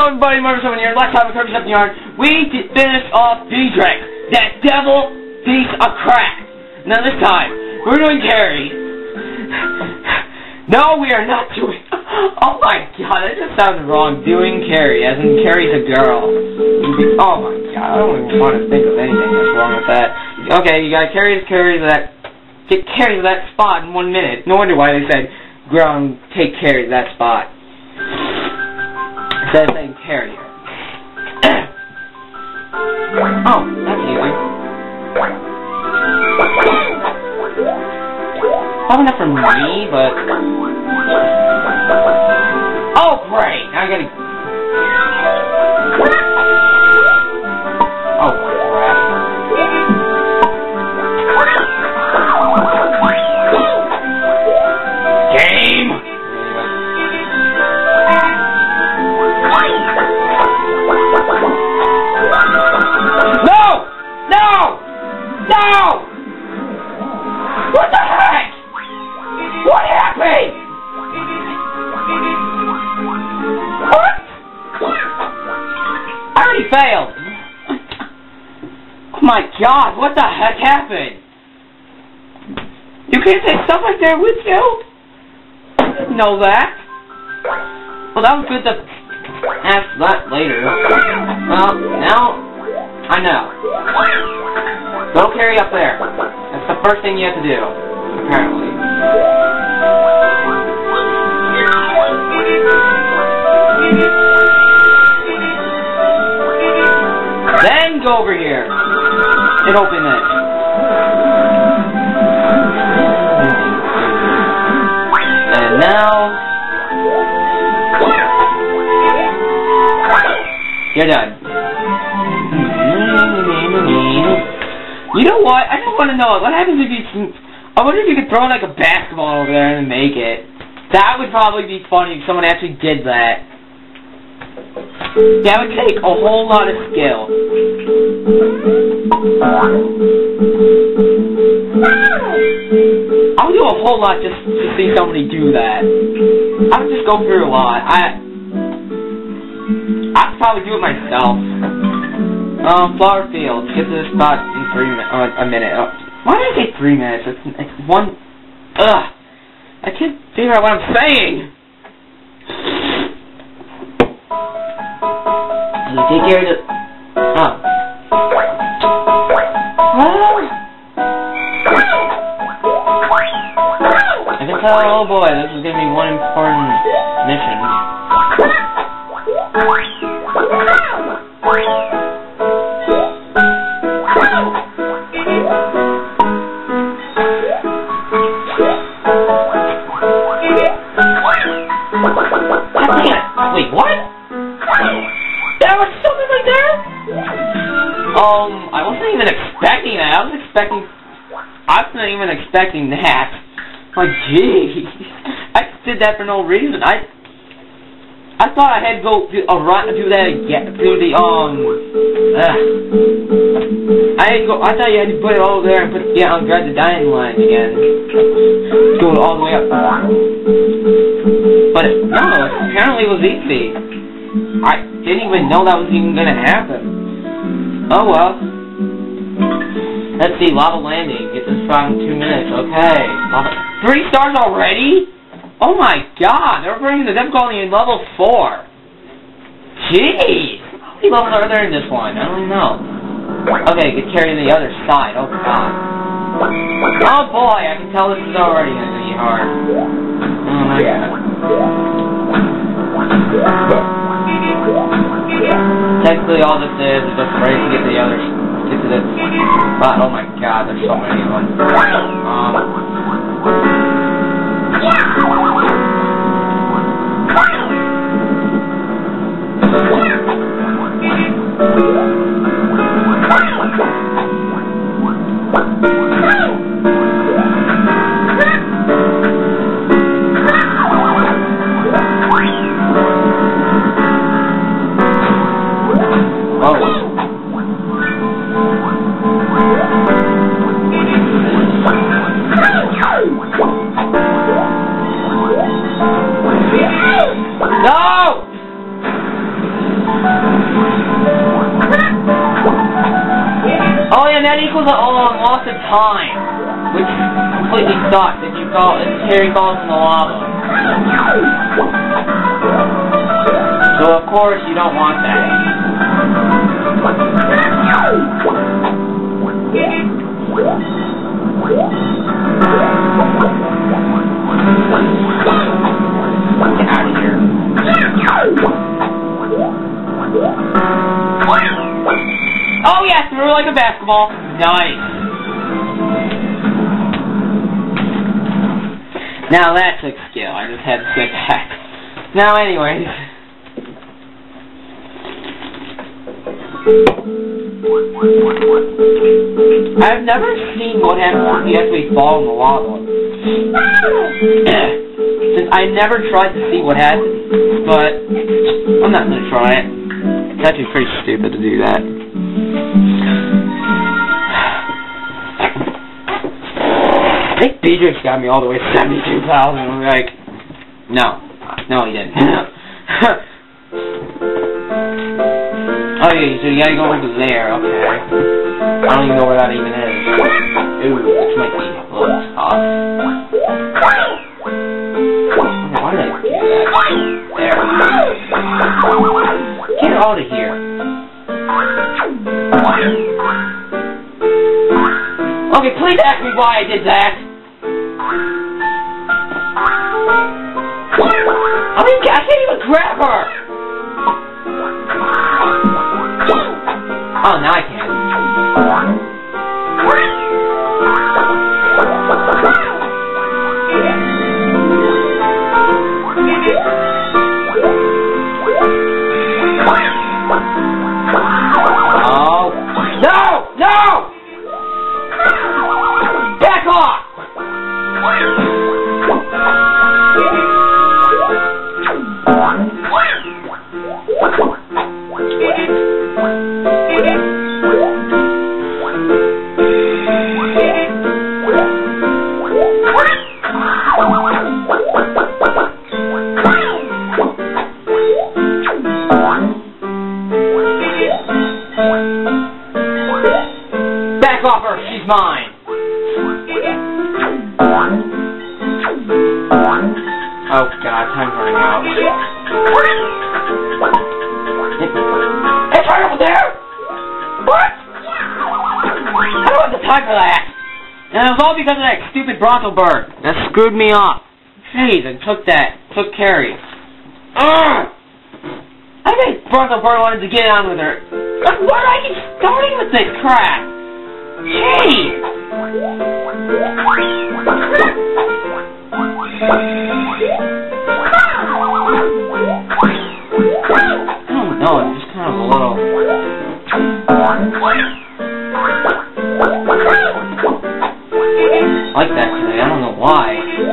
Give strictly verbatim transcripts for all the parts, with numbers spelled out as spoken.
Hello everybody, Marcus over here. Last time on Kirby's Up in the Yard, we finished off D-Drake, that devil piece of crap. Now this time, we're doing Carrie. No, we are not doing... Oh my god, that just sounded wrong. Doing Carrie, as in Carrie's a girl. Oh my god, I don't even want to think of anything that's wrong with that. Okay, you gotta carry Carrie to that... Get Carrie to that spot in one minute. No wonder why they said, ground, take Carrie to that spot. Instead of saying Carrie. Oh, that's easy. Probably not for me, but... Oh, great! Now I gotta... Oh, crap. Game! No! No! No! What the heck? What happened? What? I already failed. Oh my god, what the heck happened? You can't say stuff like that with you? I didn't know that. Well, that was good to ask that later. Well, now I know. Go carry up there. That's the first thing you have to do, apparently. Then go over here and open it. And now you're done. You know what? I just want to know what happens if you. I wonder if you could throw like a basketball over there and make it. That would probably be funny if someone actually did that. That would take a whole lot of skill. I would do a whole lot just to see somebody do that. I would just go through a lot. I. I'd probably do it myself. Um, flower fields. Get to the spot in three minutes. Uh, a minute. Uh, why did I say three minutes? It's, it's one. Ugh. I can't figure out what I'm saying. You take care of the. Oh. Well. I can tell. Oh boy, this is gonna be one important mission. Wait, what? There was something like that? Um, I wasn't even expecting that. I was expecting... I wasn't even expecting that. Like, gee. I did that for no reason. I... I thought I had to go do, uh, run, do that again. Do the, um... Uh, I had to go... I thought you had to put it all there and put yeah, on grab the dining line again. Go all the way up. But it, no, apparently it was easy. I didn't even know that was even gonna happen. Oh well. Let's see, lava landing. Get this spot in two minutes. Okay. Lava. Three stars already? Oh my god, they're bringing the difficulty in level four. Jeez. How many levels are there in this one? I don't know. Okay, get carried to the other side. Oh god. Oh boy, I can tell this is already gonna be hard. Oh my god. Technically all this is is just ready to get to the other get to the spot. Oh my god, there's so many of them. Um Oh. that equals a long loss of time, which completely sucks if you fall, if Carrie falls in the lava. So of course you don't want that. Get out of here. Oh yeah, threw like a basketball. Nice. Now that took skill. I just had to sit back. Now anyways. I've never seen what happens if you actually fall in the lava. Since I never tried to see what happens, but I'm not gonna try it. It's actually pretty stupid to do that. I think D J's got me all the way to seventy-two thousand. I'm like, no. No, he didn't. Oh, yeah, so you gotta go over there, okay. I don't even know where that even is. Ooh, this might be a little tough. Why did I do that? There. Get out of here. Okay, please ask me why I did that. I mean, I can't even grab her! Oh, now I can. Oh. No! No! Back off! Back off her, she's mine. Oh god, time's running out. It's right over there! What? I don't have the time for that! And it was all because of that stupid Bronto bird that screwed me up. Jeez, and took that, took Carrie. Ugh! I think Bronto bird wanted to get on with her. Like, why do I keep starting with this crap? Jeez! I don't know, I'm just kind of a little... I like that today, I don't know why.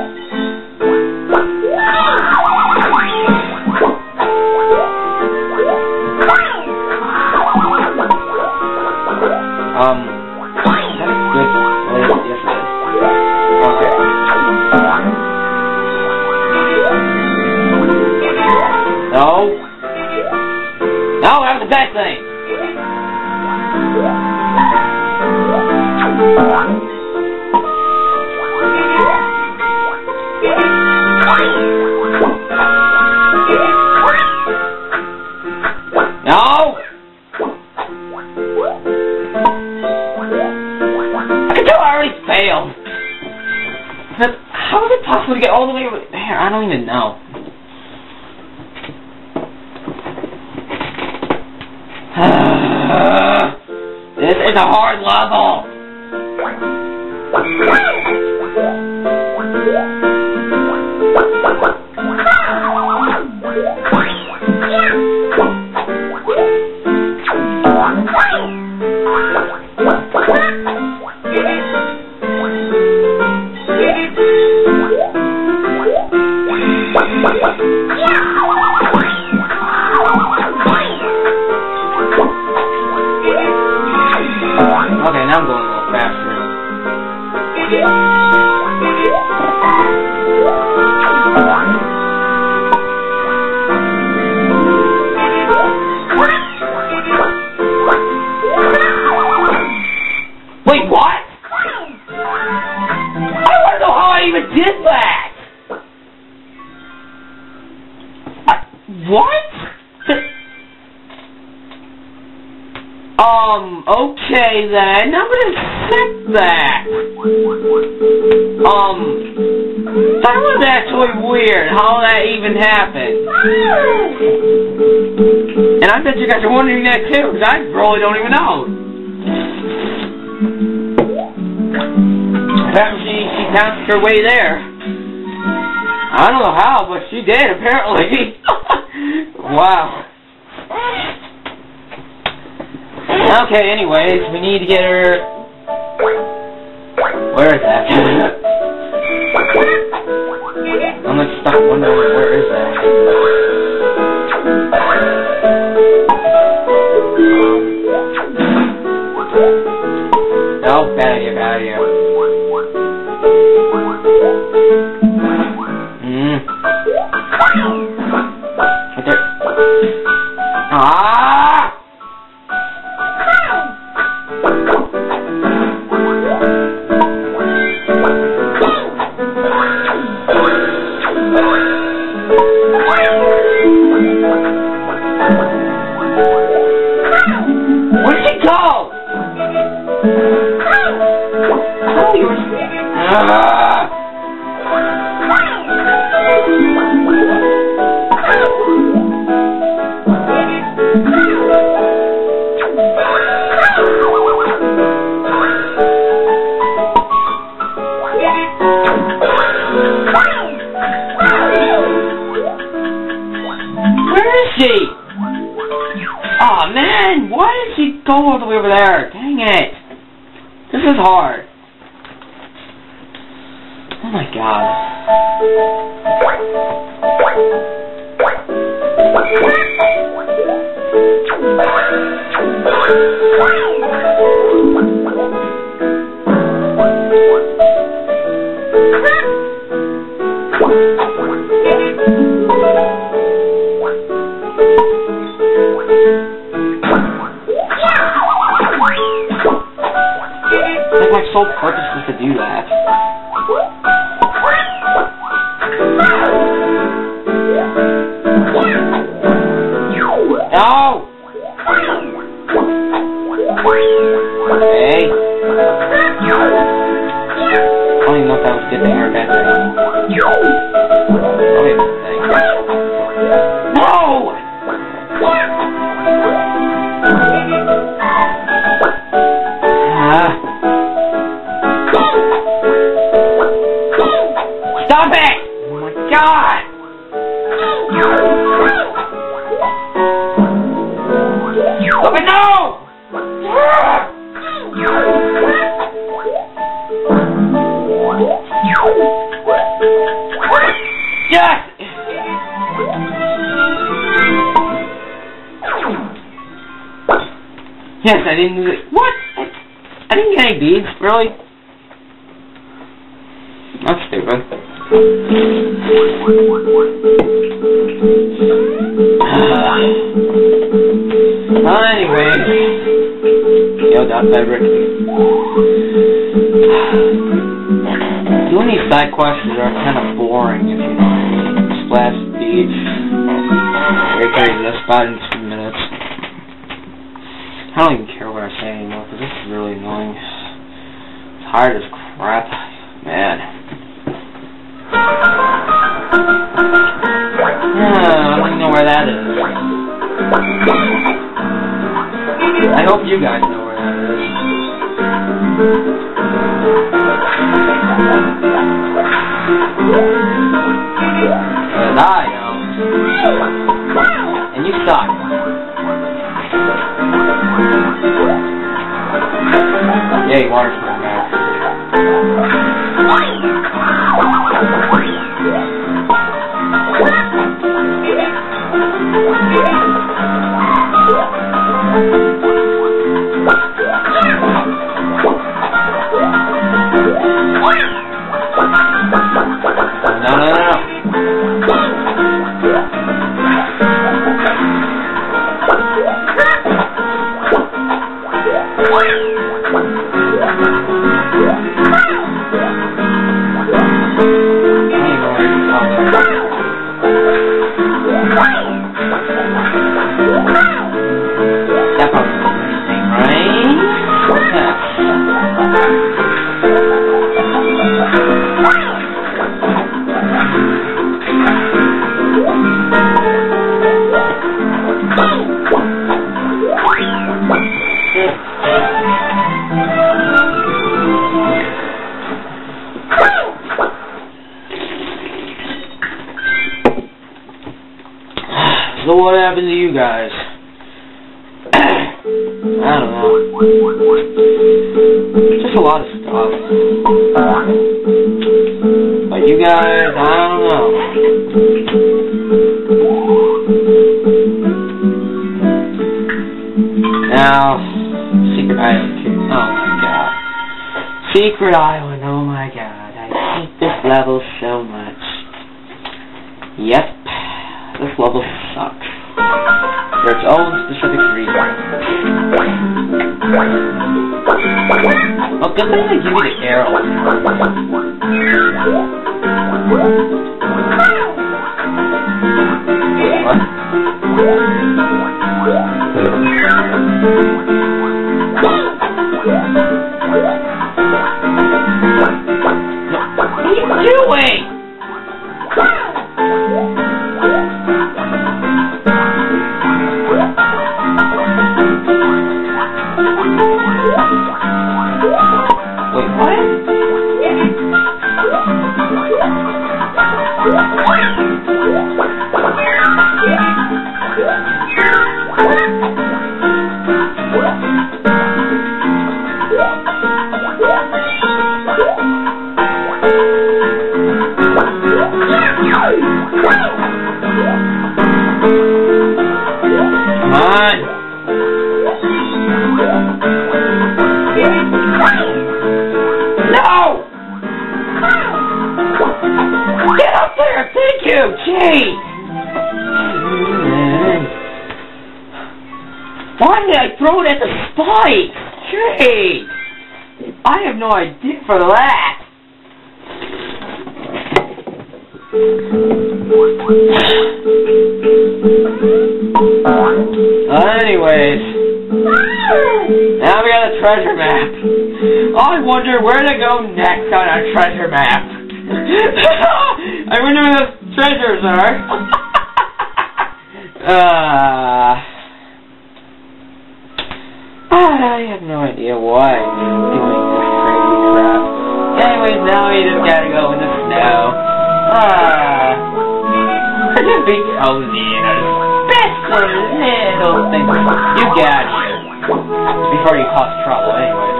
Um... No. No, that was the best thing. No. I can tell I already failed. But how is it possible to get all the way over there? I don't even know. This is a hard level. Okay, now I'm going a little faster. What? um, okay then, I'm gonna accept that. Um, that was actually weird, how that even happened. And I bet you guys are wondering that too, because I really don't even know. Apparently she, she bounced her way there. I don't know how, but she did, apparently. Wow. Okay, anyways, we need to get her... Where is that? I'm gonna stop wondering, where is that? No, bad idea, bad idea. Hmm. Right there. Ah! Where'd she go? Oh, you were... Ah! Where is she? Aw, oh, man, why did she go all the way over there? Dang it. This is hard. Oh my god. Like my sole purpose was to do that. No! Okay. I don't even know if that was a good thing or a bad thing. Probably a good thing. No! Ah. Stop it! Oh my god! Stop it, no! Yes! Yes, I didn't... What? I didn't get any beads, really? That's stupid. Well, anyway. Yo, dot fabric. Doing these side quests are kind of boring, if you know what I mean. Splash Beach. Very crazy. That's about in two minutes. I don't even care what I say anymore, because this is really annoying. It's hard as crap. Man. Yeah, I don't even know where that is. I hope you guys know where that is. Because I know. And you suck. Yay, water spring back. No, no, no, no. Anyway, So what happened to you guys? I don't know. Just a lot of stuff. But you guys, I don't know. Now, Secret Island. Oh my god. Secret Island, oh my god. I hate this level so much. Yep. This level sucks. For its own specific reason. Oh, good thing they give me the arrow. What? What are you doing? Wait, what? Come on. No! Get up there! Thank you! Gee! Why did I throw it at the spike? Gee! I have no idea for that. Anyways, now we got a treasure map. I wonder where to go next on our treasure map. I wonder where those treasures are. uh, I have no idea why I'm doing this crazy crap. Anyways, now we just gotta go in the snow. Ah, uh, just be cozy, you know, best little thing. You got here. Before you cause trouble, anyways.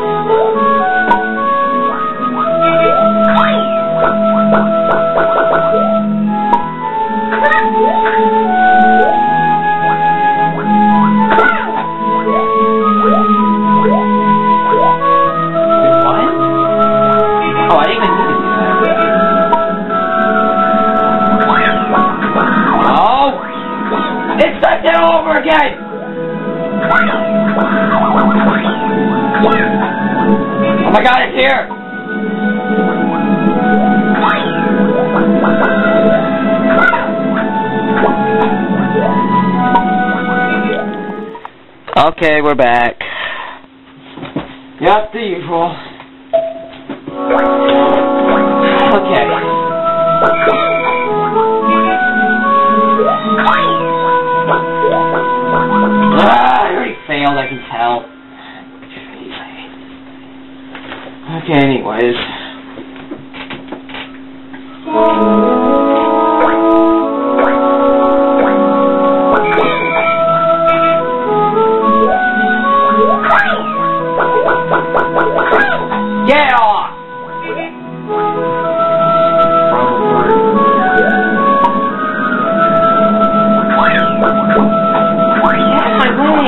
What? Oh, I didn't even need to do that. Oh! It's like that all over again! Oh my god, it's here! Okay, we're back. Yep, the usual. Okay. Ah, I already failed, I can tell. Okay, anyways. Get off! Get my way!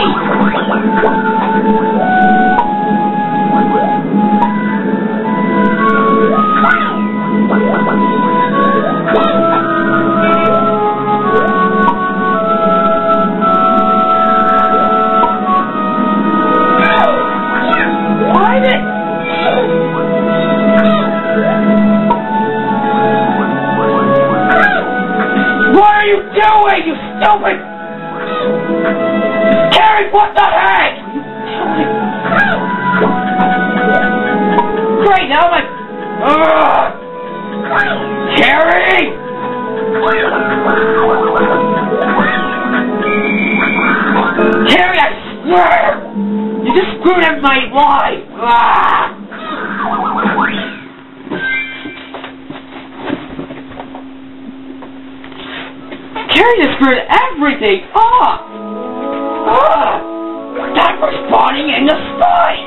What are you doing, you stupid? Carrie, what the heck? Great, now I'm like... Ugh. Carrie! Carrie, I swear! You just screwed up my life! Ah. Carrie just screwed everything up! Ah! Time for spawning in the spine!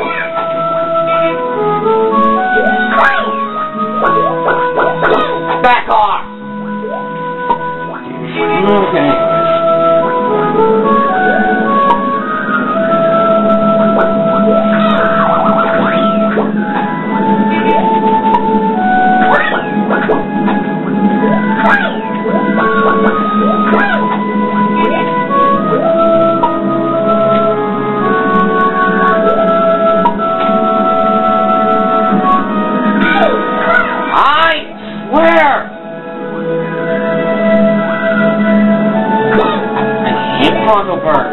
Back off! Okay. Cargo bird.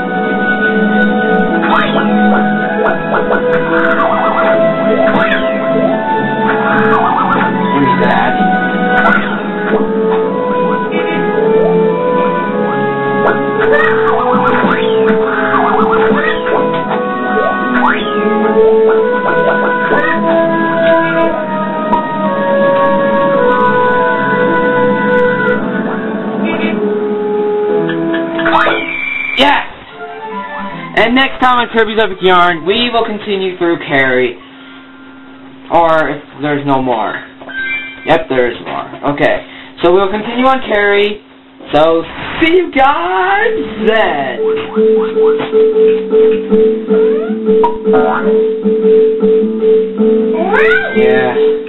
Who's that? Yes! And next time on Kirby's Epic Yarn, we will continue through Carrie. Or if there's no more. Yep, there's more. Okay. So we'll continue on Carrie. So, see you guys then! Yeah.